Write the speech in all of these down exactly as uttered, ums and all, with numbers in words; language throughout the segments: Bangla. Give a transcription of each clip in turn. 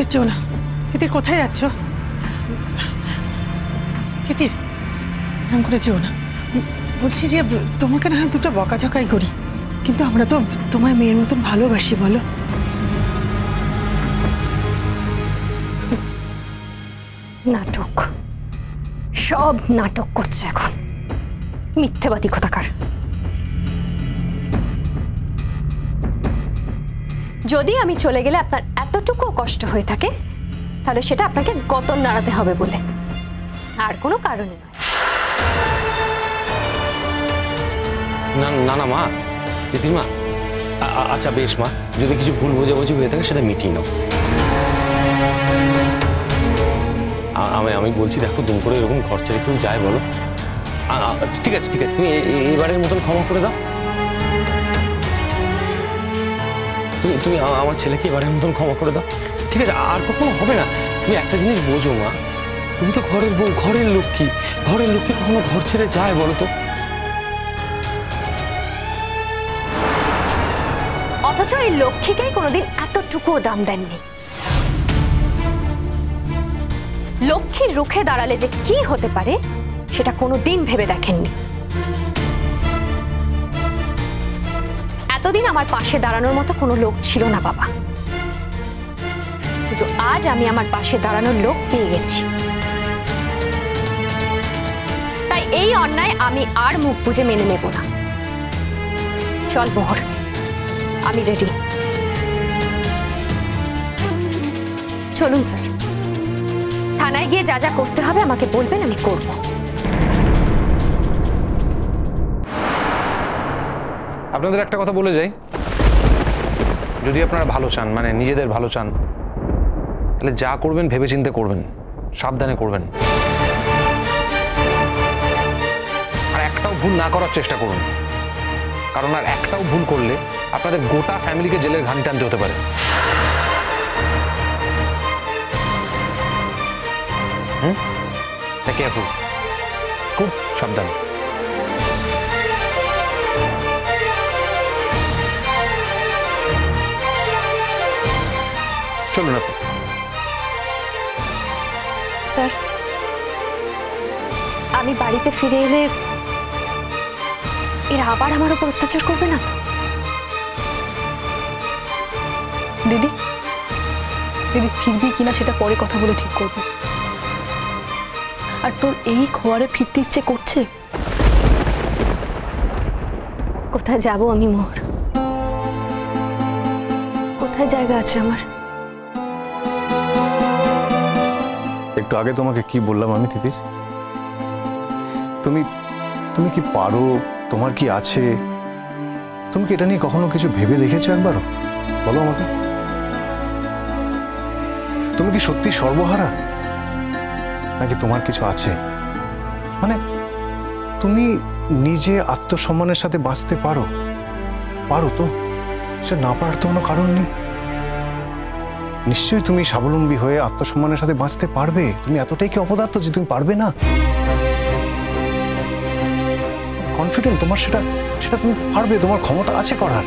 যেও না। তিতির কোথায় যাচ্ছ? তিতির এরকম করে যেও না। বলছি যে তোমাকে না দুটো বকাঝকাই করি, কিন্তু আমরা তো তোমায় মেয়ের মতন ভালোবাসি, বলো। নাটক, সব নাটক করছে এখন, মিথ্যেবাদী কোথাকার। যদি আমি চলে গেলে আপনার এতটুকু কষ্ট হয়ে থাকে, তাহলে সেটা আপনাকে গতন নাড়াতে হবে বলে, আর কোনো কারণে নয়। না না না মা, তিতির মা, আচ্ছা বেশ মা, যদি কিছু ভুল বোঝাবুঝি হয়ে থাকে সেটা মিটিয়ে নাও। আমি আমি বলছি দেখো, দুম করে এরকম ঘর ছেড়ে কেউ যায় বলো? ঠিক আছে ঠিক আছে, তুমি এবারের মতন ক্ষমা করে দাও। তুমি তুমি আমার ছেলেকে এবারের মতন ক্ষমা করে দাও, ঠিক আছে? আর কখনো হবে না। তুমি একটা জিনিস বোঝো মা, তুমি তো ঘরের বউ, ঘরের লক্ষ্মী। ঘরের লক্ষ্মী কখনো ঘর ছেড়ে যায় বলো তো? অথচ এই লক্ষ্মীকে কোনোদিন এতটুকুও দাম দেননি। লক্ষ্মীর রুখে দাঁড়ালে যে কি হতে পারে সেটা কোনোদিন ভেবে দেখেননি। এতদিন আমার পাশে দাঁড়ানোর মতো কোনো লোক ছিল না বাবা, কিন্তু আজ আমি আমার পাশে দাঁড়ানোর লোক পেয়ে গেছি। তাই এই অন্যায় আমি আর মুখ বুজে মেনে নেব না। চল মোহর, আমি রেডি। চলুন স্যার, থানায় গিয়ে যা যা করতে হবে আমাকে বলবেন, আমি করব। আপনাদের একটা কথা বলে যাই, যদি আপনারা ভালো চান, মানে নিজেদের ভালো চান, তাহলে যা করবেন ভেবেচিন্তে করবেন, সাবধানে করবেন, আর একটাও ভুল না করার চেষ্টা করুন। কারণ আর একটাও ভুল করলে আপনাদের গোটা ফ্যামিলিকে জেলের ঘানি টানতে হতে পারে। হুম, কেয়ারফুল, খুব সাবধান। চলুন আপনি। স্যার, আমি বাড়িতে ফিরে এলে এরা আবার আমার উপর অত্যাচার করবে না? দিদি দিদি ফিরবি কিনা সেটা পরে কথা বলে ঠিক করবো। আর তোর এই খোয়ারে ফিরতে ইচ্ছে করছে? কোথায় যাব আমি মোহর? কোথায় জায়গা আছে আমার? একটু আগে তোমাকে কি বললাম আমি তিতির? তুমি তুমি কি পারো, তোমার কি আছে, তুমি কি এটা নিয়ে কখনো কিছু ভেবে দেখেছো একবারও? বলো আমাকে, তুমি কি সত্যি সর্বহারা, নাকি তোমার কিছু আছে? মানে তুমি নিজে আত্মসম্মানের সাথে বাঁচতে পারো? পারো তো? সে না পারার তো কোনো কারণ নেই। নিশ্চয়ই তুমি স্বাবলম্বী হয়ে আত্মসম্মানের সাথে বাঁচতে পারবে। তুমি এতটাই কি অপদার্থ যে তুমি পারবে না? কনফিডেন্ট তোমার, সেটা সেটা তুমি পারবে, তোমার ক্ষমতা আছে করার।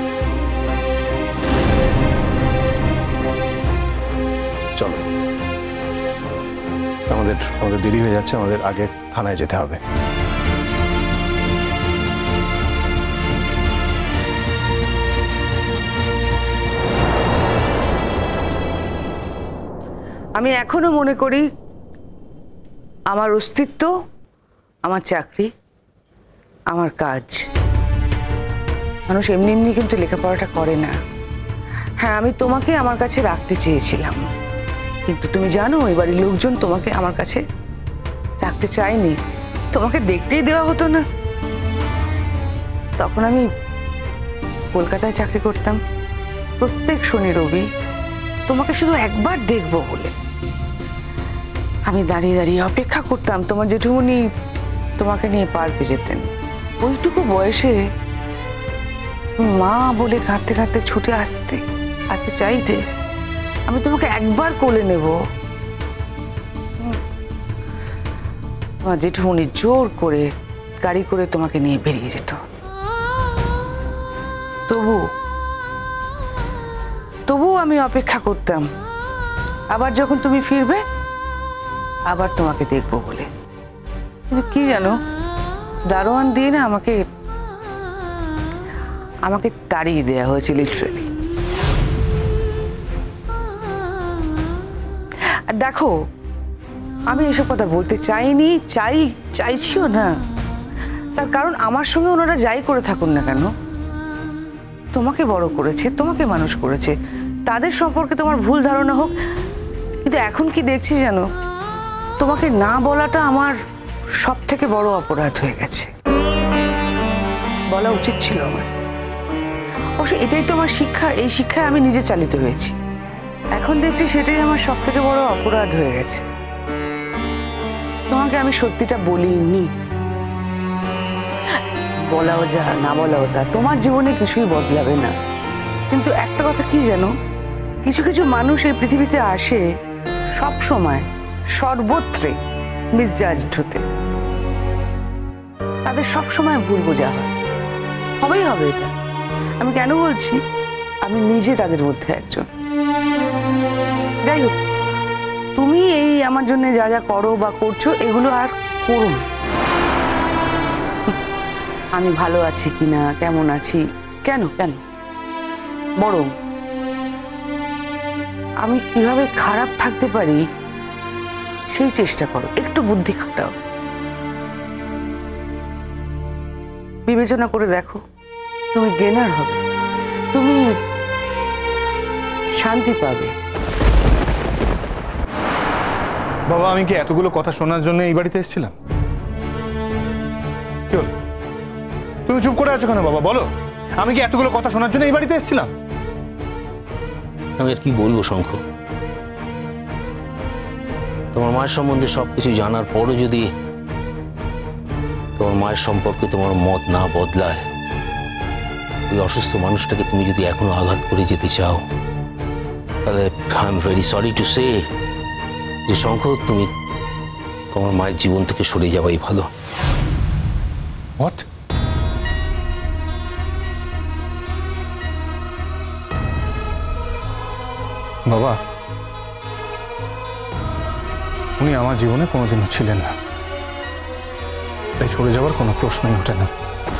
চলো, আমাদের আমাদের দেরি হয়ে যাচ্ছে, আমাদের আগে থানায় যেতে হবে। আমি এখনো মনে করি আমার অস্তিত্ব, আমার চাকরি, আমার কাজ। মানুষ এমনি এমনি কিন্তু লেখাপড়াটা করে না। হ্যাঁ, আমি তোমাকে আমার কাছে রাখতে চেয়েছিলাম, কিন্তু তুমি জানো এই বাড়ির লোকজন তোমাকে আমার কাছে রাখতে চায়নি। তোমাকে দেখতেই দেওয়া হতো না। তখন আমি কলকাতায় চাকরি করতাম, প্রত্যেক শনি রবি তোমাকে শুধু একবার দেখবো বলে আমি দাঁড়িয়ে দাঁড়িয়ে অপেক্ষা করতাম তোমার জেঠুমনি তোমাকে নিয়ে পার্কে যেতেন। ওইটুকু বয়সে তুমি মা বলে কাঁদতে কাঁদতে ছুটে আসতে আসতে চাইতে, আমি তোমাকে একবার কোলে নেব। তোমার জেঠুমনি জোর করে গাড়ি করে তোমাকে নিয়ে বেরিয়ে যেত। তবু তবু আমি অপেক্ষা করতাম আবার যখন তুমি ফিরবে আবার তোমাকে দেখবো বলে। কিন্তু কি জানো, দারোয়ান দিয়ে না আমাকে আমাকে তাড়িয়ে দেওয়া হয়েছে লিটারেলি। দেখো, আমি এসব কথা বলতে চাইনি, চাই চাইছিও না। তার কারণ আমার সঙ্গে ওনারা যাই করে থাকুন না কেন, তোমাকে বড় করেছে, তোমাকে মানুষ করেছে, তাদের সম্পর্কে তোমার ভুল ধারণা হোক। কিন্তু এখন কি দেখছি জানো, তোমাকে না বলাটা আমার সব থেকে বড় অপরাধ হয়ে গেছে। বলা উচিত ছিল আমার। অবশ্য এটাই তো আমার শিক্ষা, এই শিক্ষায় আমি নিজে চালিত হয়েছি। এখন দেখছি সেটাই আমার সব থেকে বড় অপরাধ হয়ে গেছে। তোমাকে আমি সত্যিটা বলিনি। বলাও যা, না বলাও তা, তোমার জীবনে কিছুই বদলাবে না। কিন্তু একটা কথা কি জানো, কিছু কিছু মানুষ এই পৃথিবীতে আসে সব সময় সর্বত্রে মিসজাজড হতে। তাদের সব সময় ভুল বোঝা হয়, হবেই হবে। এটা আমি কেন বলছি, আমি নিজে তাদের মধ্যে একজন। যাই হোক, তুমি এই আমার জন্য যা যা করো বা করছো এগুলো আর করো না। আমি ভালো আছি কিনা, কেমন আছি, কেন কেন বরং আমি কিভাবে খারাপ থাকতে পারি সেই চেষ্টা করো, একটু বুদ্ধি খাটাও, বিবেচনা করে দেখো, তুমি গেনার হবে, তুমি শান্তি পাবে। বাবা, আমি কি এতগুলো কথা শোনার জন্য এই বাড়িতে এসেছিলাম? কি হলো, তুমি চুপ করে আছো কেন বাবা? বলো, আমি কি এতগুলো কথা শোনার জন্য এই বাড়িতে এসেছিলাম? আমি আর কি বলবো শঙ্খ, তোমার মায়ের সম্বন্ধে সবকিছু জানার পরও যদি তোমার মায়ের সম্পর্কে তোমার মত না বদলায়, ওই অসুস্থ মানুষটাকে তুমি যদি এখনো আঘাত করে যেতে চাও, তাহলে I am very sorry to say যে শঙ্খ, তুমি তোমার মায়ের জীবন থেকে সরে যাওয়াই ভালো। হোয়াট? বাবা, উনি আমার জীবনে কোনোদিনও ছিলেন না, তাই সরে যাওয়ার কোনো প্রশ্নই ওঠে না।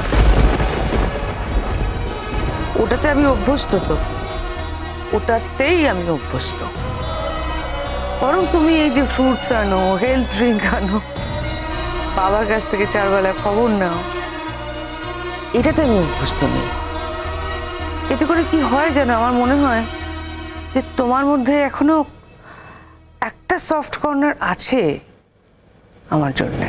ওটাতে আমি অভ্যস্ত, তো ওটাতেই আমি অভ্যস্ত। বরং তুমি এই যে ফ্রুটস আনো, হেলথ ড্রিঙ্ক আনো, বাবার কাছ থেকে চারবেলা খবর নাও, এটাতে আমি অভ্যস্ত নেই। এতে করে কি হয় যেন, আমার মনে হয় যে তোমার মধ্যে এখনো একটা সফট কর্নার আছে আমার জন্য।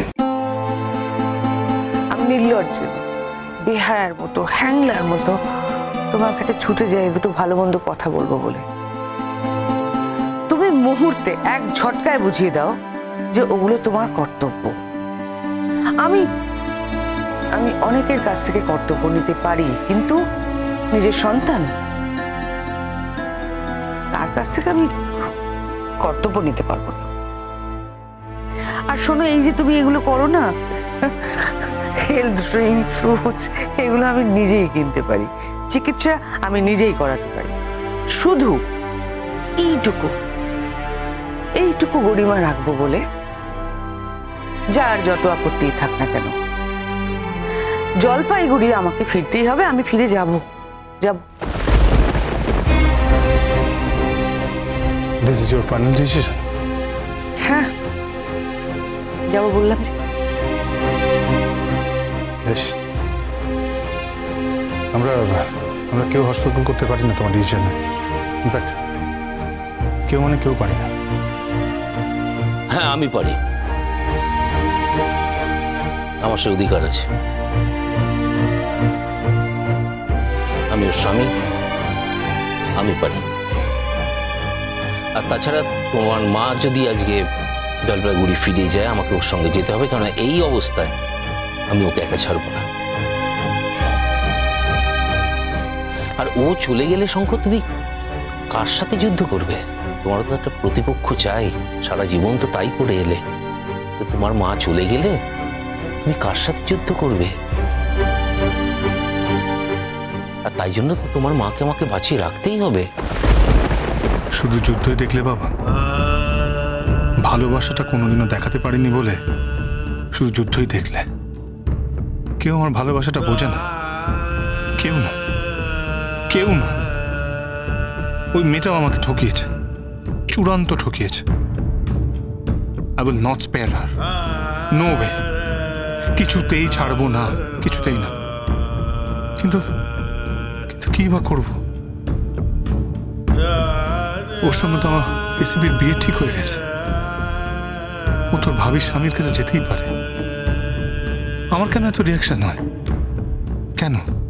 আমি নির্লজ্জের মতো, বেহায়ার মতো, হ্যাংলার মতো তোমার কাছে ছুটে যাই দুটো ভালো মন্দ কথা বলবো বলে। তুমি মুহূর্তে এক ঝটকায় বুঝিয়ে দাও যে ওগুলো তোমার কর্তব্য। আমি আমি অনেকের কাছ থেকে কর্তব্য নিতে পারি, কিন্তু নিজের সন্তান, তার কাছ থেকে আমি কর্তব্য নিতে পারবো না। আর শোনো, এই যে তুমি এগুলো করো না, হেলথ ড্রিঙ্ক, ফ্রুটস, এগুলো আমি নিজেই কিনতে পারি, চিকিৎসা আমি নিজেই করাতে পারি। শুধু এইটুকু এইটুকু গরিমা রাখবো বলে যার যত আপত্তি থাক না কেন, জলপাইগুড়ি আমাকে ফিরতেই হবে, আমি ফিরে যাব যাব this is your final decision? হ্যাঁ, যাবো বললাম। বেশ, আমরা আমরা কেউ হস্তক্ষেপ করতে পারি না তোমার ডিসিশনে। ইনফ্যাক্ট কেউ মানে কেউ পারি না। হ্যাঁ, আমি পারি, আমার সে অধিকার আছে। আমি ওর স্বামী, আমি পারি। আর তাছাড়া তোমার মা যদি আজকে জলপাইগুড়ি ফিরে যায়, আমাকে ওর সঙ্গে যেতে হবে, কারণ এই অবস্থায় আমি ওকে একা ছাড়বো না। আর ও চলে গেলে শঙ্খ, তুমি কার সাথে যুদ্ধ করবে? তোমার তো একটা প্রতিপক্ষ চাই, সারা জীবন তো তাই করে এলে। তো তোমার মা চলে গেলে তুমি কার সাথে যুদ্ধ করবে? আর তাই জন্য তো তোমার মাকে আমাকে বাঁচিয়ে রাখতেই হবে। শুধু যুদ্ধই দেখলে বাবা? ভালোবাসাটা কোনোদিনও দেখাতে পারিনি বলে শুধু যুদ্ধই দেখলে? কেউ আমার ভালোবাসাটা বোঝে না, কেউ না, কেউ না। ওই মেয়েটাও আমাকে ঠকিয়েছে, চূড়ান্ত ঠকিয়েছে। I will not spare her, no way. কিছুতেই ছাড়বো না, কিছুতেই না। কিন্তু কিন্তু কি বা করবো? ওর সঙ্গে তো আমার এসিবির বিয়ে ঠিক হয়ে গেছে। ও তোর ভাবির স্বামীর কাছে যেতেই পারে। আমার কেন এত রিয়াকশন হয়? কেন?